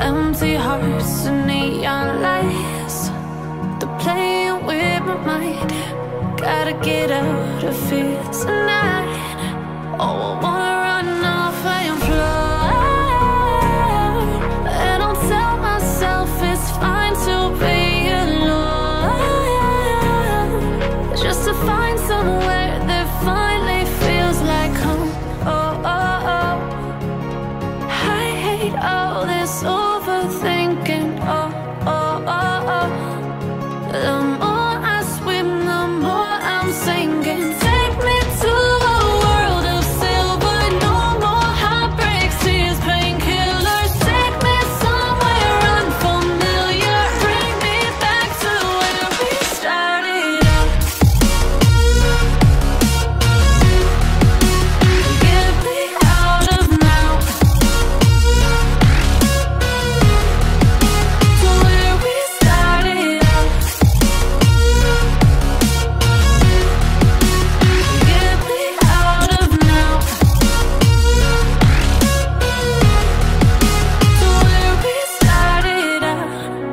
Empty hearts and neon lights, they're playing with my mind. Gotta get out of here tonight. Oh, I wanna run off and fly, and I'll tell myself it's fine to be alone, just to find somewhere that finally feels like home. Oh, oh, oh. I hate all this overthinking. Oh, oh, oh, oh. The more I swim, the more I'm sinking. Take me to a world of silver. No more heartbreaks, tears, painkillers. Take me somewhere unfamiliar. Bring me back to where we started out. Get me out of now, to where we started out. Get me out of now, to where we started out.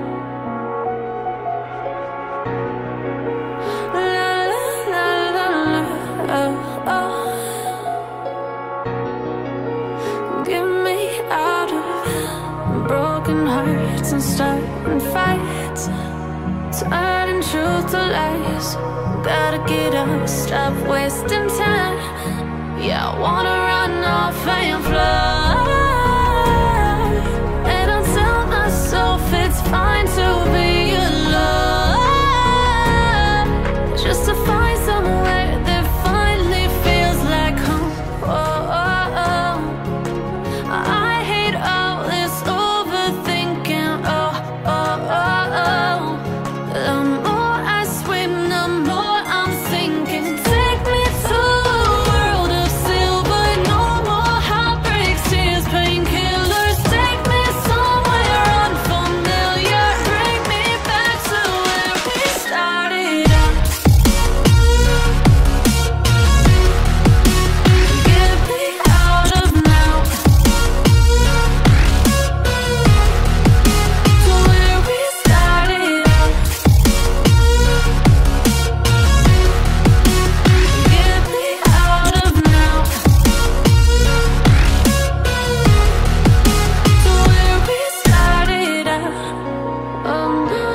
La la la la la, oh, oh. Get me out of broken hearts and starting fights, turning truth to lies. Gotta get up, stop wasting time. Yeah, I wanna run off and fly, and I'll tell myself it's fine to be alone, just to find somewhere that finally feels like home. Oh, oh, oh. I hate all this overthinking. Oh, oh, oh, oh. The more I swim, the more I'm sinking. Take me to a world of silver. No more heartbreaks, tears, painkillers. Take me somewhere unfamiliar. Bring me back to where we started out. Get me out of now, to where we started out. Get me out of now, to where we started out. Oh no,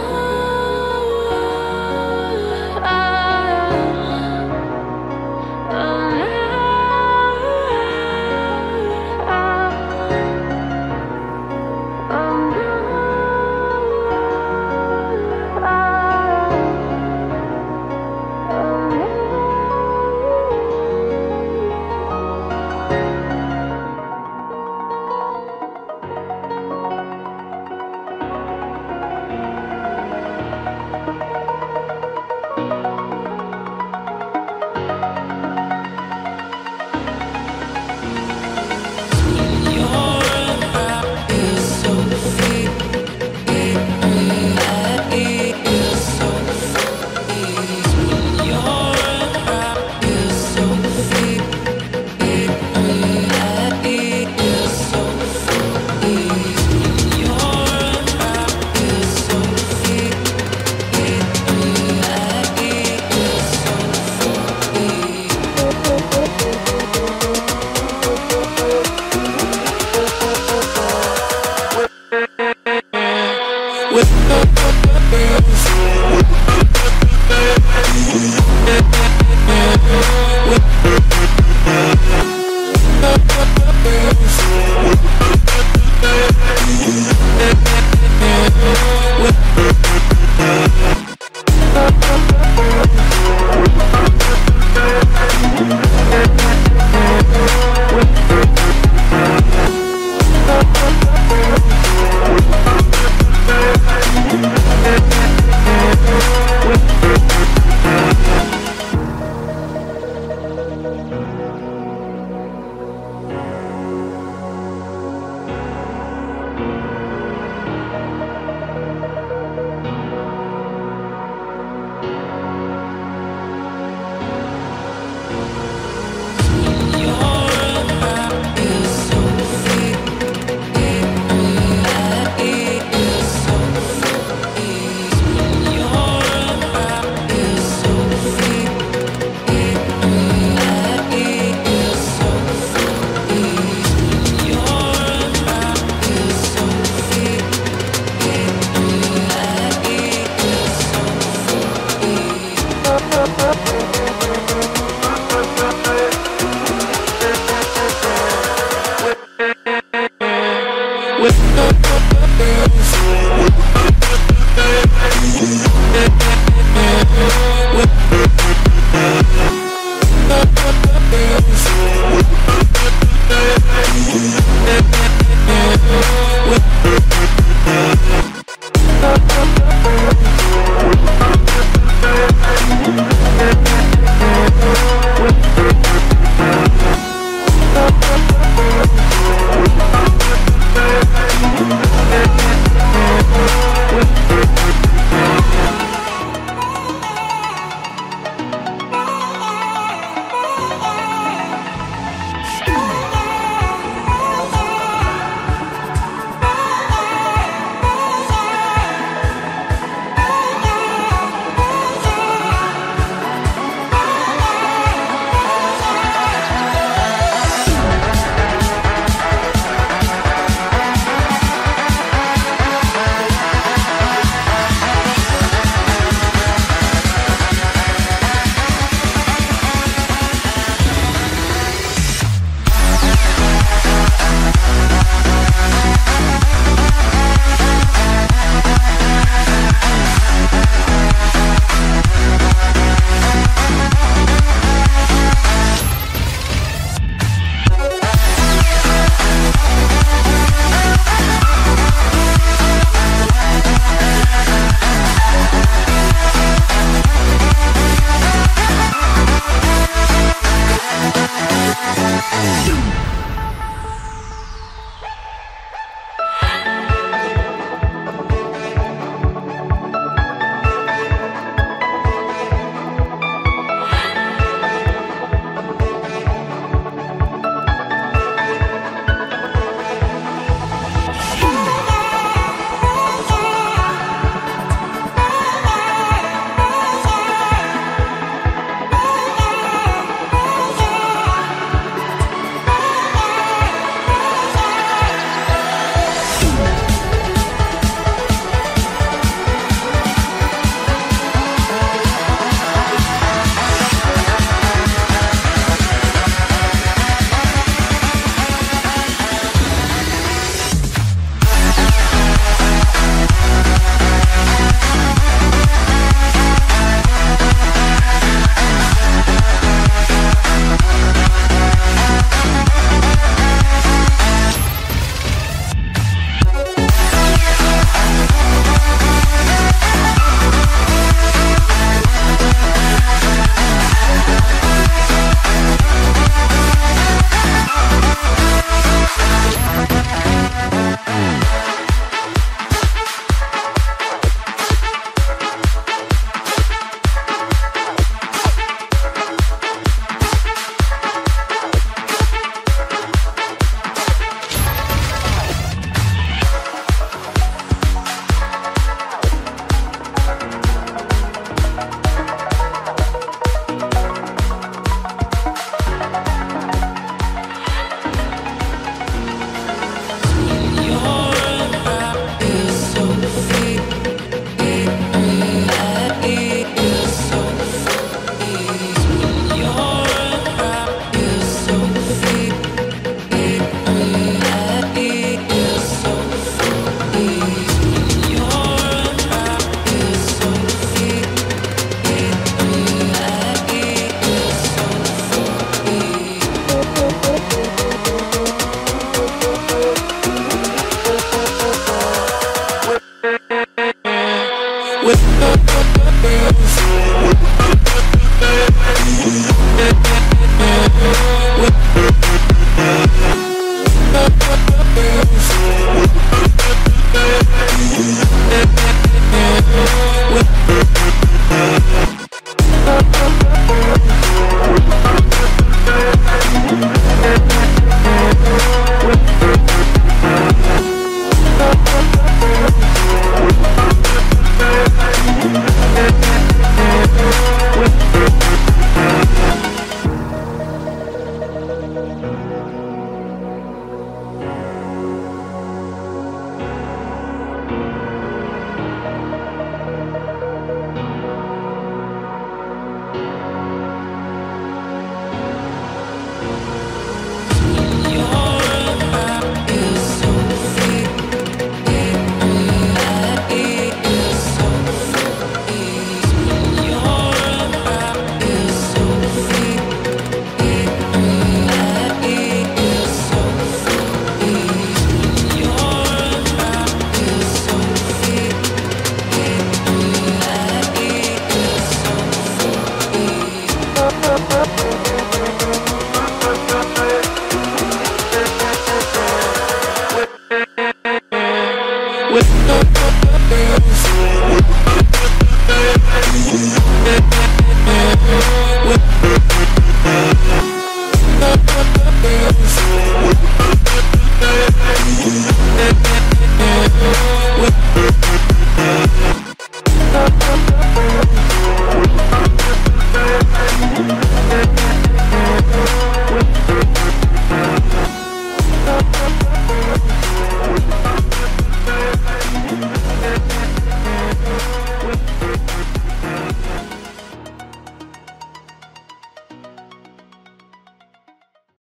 With